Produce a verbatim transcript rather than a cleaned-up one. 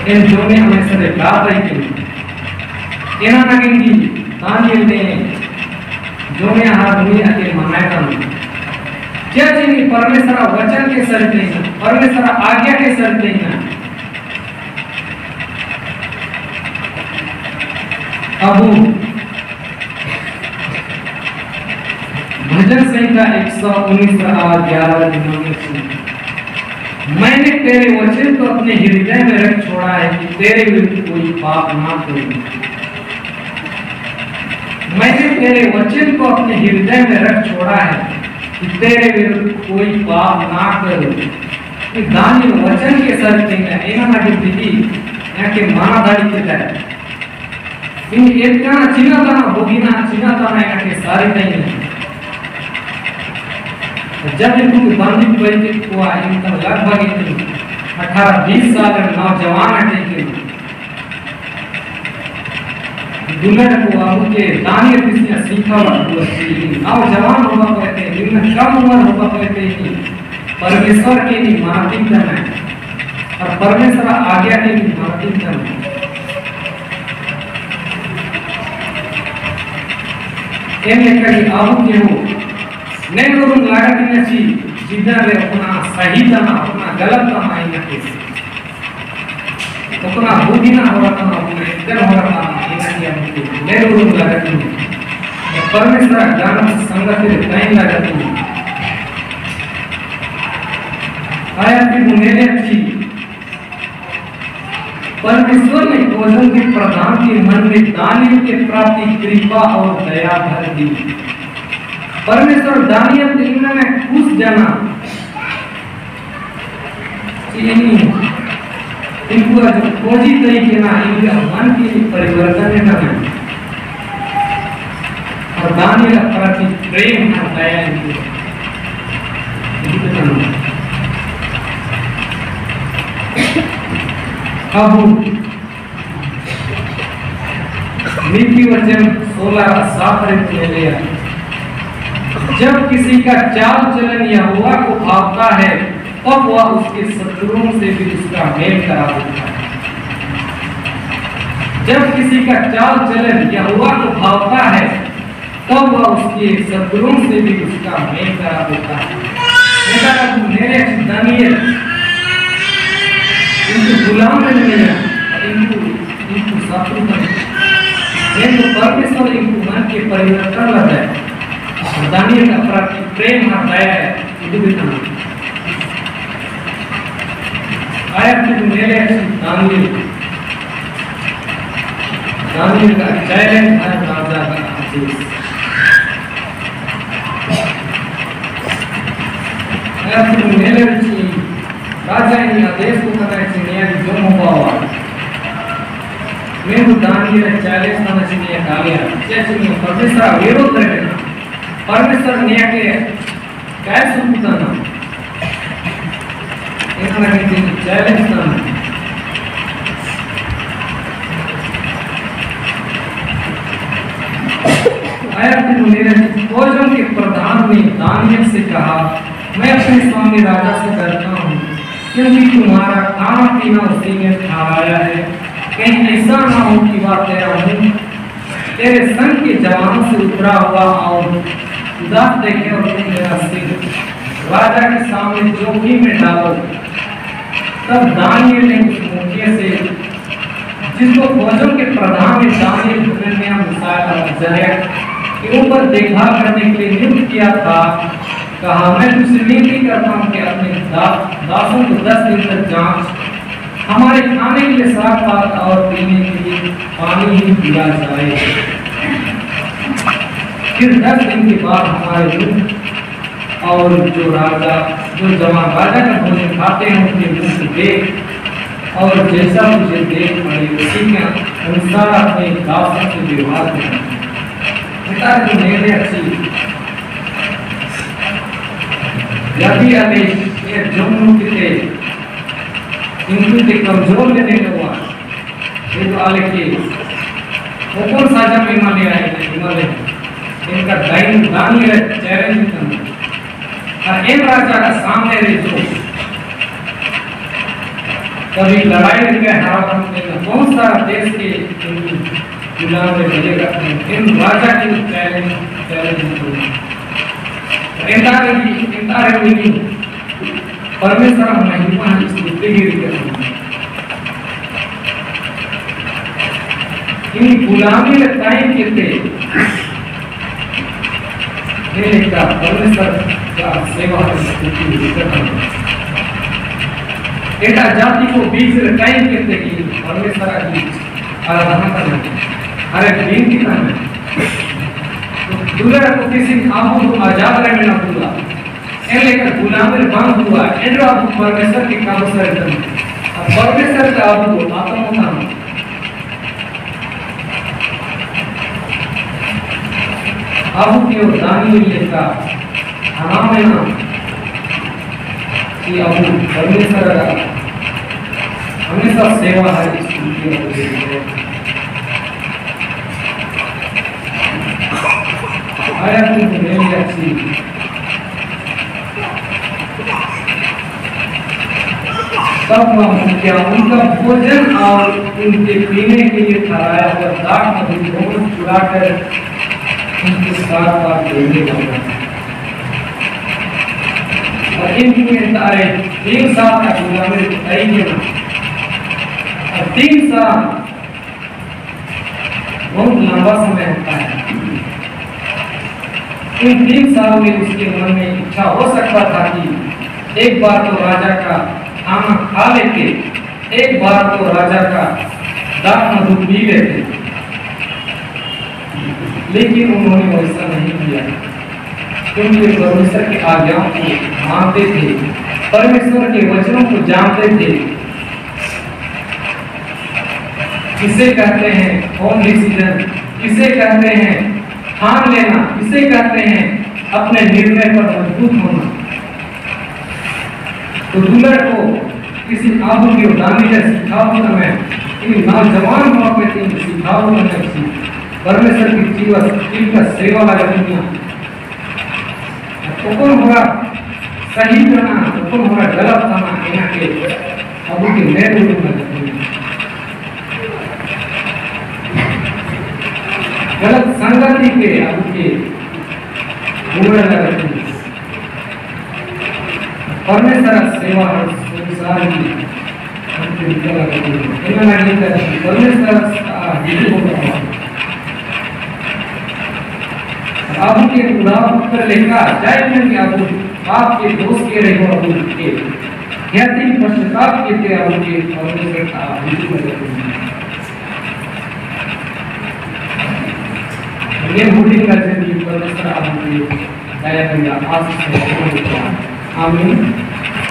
इन जोने हमें सरे गात रही के एना नगेंगी दानियल ने जोने हाथ हुई आके मनाया था क्या चीनी परमेश्वर वचन के सर नहीं परमेश्वर आज्ञा के सर नहीं अबू भजन संहिता एक सौ उन्नीस ग्यारह दिनों में मैंने तेरे वचन को अपने हृदय में रख छोड़ा है कि तेरे विरुद्ध कोई पाप ना करूं। मैंने तेरे वचन को अपने हृदय में रख छोड़ा है कि तेरे विरुद्ध कोई पाप ना करूं। कि दानियल वचन के सर देंगे एना लगे दिली याके माना दाड़ी के है इन एक का चिना तना भोगिना चिना तना एना के सारे नहीं जब इनको बांधित परिचित हुआ इनका लगभग अठारह बीस साल नौजवान अटे दुल्हन को उनके दानियल किसने सीखा नौजवान होगा कहते हैं इनमें कम उम्र होगा कहते हैं परमेश्वर के लिए मानसिक धन है और परमेश्वर आज्ञा के लिए मानसिक धन है इन लेकर आबू के हो नहीं लोगों लगा कि नची जिधर अपना सही तना अपना गलत तना इन के अपना बुद्धि ना हो रहा था अपना इधर हो रहा था इन के हमको नहीं लोगों लगा कि परमेश्वर ज्ञान संगत में नहीं लगा कि आया कि मेरे अच्छी परमेश्वर ने भोजन के प्रधान के मन में दानियल के प्रति कृपा और दया भर दी। परमेश्वर दानियल के इनमें खुश जाना इनको जो खोजी तरीके ना इनका मन की परिवर्तन करना और दानियल प्रति प्रेम और दया इनको अब नीति वचन सोलह सात में लिया जब किसी का चाल चलन यहोवा को भावता है तब वह उसके शत्रुओं से भी उसका मेल करा देता है। जब किसी का चाल चलन यहोवा को भावता है तब वह उसके शत्रुओं से भी उसका मेल करा देता है। मेरे दानियल इनको गुलाम नहीं है इनको इनको शत्रु नहीं इनको परमेश्वर इनको मन के परिवर्तन लगा है दानियल का प्रति प्रेम और दया है इधर भी ना आया कि मेरे दानियल दानियल का चैलेंज है राजा का आदेश आया कि मेरे राजा इन आदेश को करना चाहिए जो मुबावा मैं दानियल चैलेंज करना चाहिए कालिया जैसे परमेश्वर विरोध करेगा परमेश्वर ने के कैसे सुनता इतना कि चैलेंज करना आया कि मेरे भोजन के प्रधान ने दानियल से कहा मैं अपने स्वामी राजा से डरता हूँ क्योंकि तुम्हारा खाना पीना उसी में ठहराया है कहीं ऐसा ना हो कि वह तेरा मुंह तेरे संग के जवानों से उतरा हुआ और उदास देखे और तुम मेरा सिर राजा के सामने जोखिम में डालो। तब दानियल ने उस मुखिया से जिसको भोजन के प्रधान ने दानियल के ऊपर देखभाल करने के लिए नियुक्त किया था कहा मैं तुझसे विनती करता हूँ कि अपने दा, दासों को दस दिन तक जांच हमारे खाने के लिए साग पात और पीने के लिए पानी ही दिया जाए। फिर दस दिन के बाद हमारे मुंह और जो राजा जो जवान राजा का भोजन खाते हैं उनके मुंह से देख और जैसा मुझे देख पड़े उसी के अनुसार अपने दासों से व्यवहार करना। पिता की मेरे अच्छी यदि आदेश ये जुम्मन के इनको के कमजोर लेने लगा ये तो आले के वो कौन साजा में माने आए हिमालय इनका दाइन दानी है चैलेंज करना और इन राजा का सामने रहे जो कभी लड़ाई में हारा बनते हैं, बहुत सारा देश के गुलाम में बजेगा इन राजा की challenge challenge entire entire meaning परमेश्वर महिमा स्तुति गिरी इन गुलामी में टाइम कितने ये लिखता परमेश्वर का सेवा स्तुति करना एटा जाति को बीच में टाइम कितने की परमेश्वर की आराधना करना अरे दिन की करना दूसरा को किसी कामों को आजाद रहने ना पूरा ए लेकर गुलाम में बंद हुआ एंड आप परमेश्वर के काम से करते अब परमेश्वर का आप को आत्मा होता है आप के दानी लेका हराम है ना कि अब परमेश्वर का हमेशा सेवा है इसकी आया तुम मेरी अच्छी तब हम क्या उनका भोजन और उनके पीने के लिए ठहराया हुआ दाख मधु दोनों चुरा कर उनके साथ बात देने लगा और इनके तारे एक साल का गुलामी बताई गया और तीन साल बहुत लंबा समय होता है। इन तीन सालों में उसके मन में इच्छा हो सकता था कि एक बार तो राजा का खाना खा लेते, एक बार तो राजा का दाख मधु पी लेते, लेकिन उन्होंने वैसा नहीं किया क्योंकि परमेश्वर की आज्ञाओं को मानते थे, परमेश्वर के वचनों को जानते थे। किसे कहते हैं होम डिसीजन, किसे कहते हैं ठान लेना, किसे कहते हैं अपने निर्णय पर मजबूत होना। तो दूल्हे को किसी आबू के उदानी से सिखाओ समय इन नौजवान मौके तीन सिखाओ में अच्छी परमेश्वर की जीवन इनका सेवा लगा दुनिया तो कौन होगा सही करना तो कौन होगा गलत करना यहाँ के आबू के नेतृत्व में गलत संगति के आबू के घूमने लगे परमेश्वर सेवा और संसार की हमसे निकल लगे इन्हें नहीं करती परमेश्वर हिंदू होगा आबू के उदाहरण पर लिखा जाए कि आबू आपके दोस्त के रहे हो आबू के यह तीन पश्चाताप के थे आबू के परमेश्वर का हिंदू होगा ये होल्डिंग करते हैं परमेश्वर आबू के दया करिए आशीष आमीन।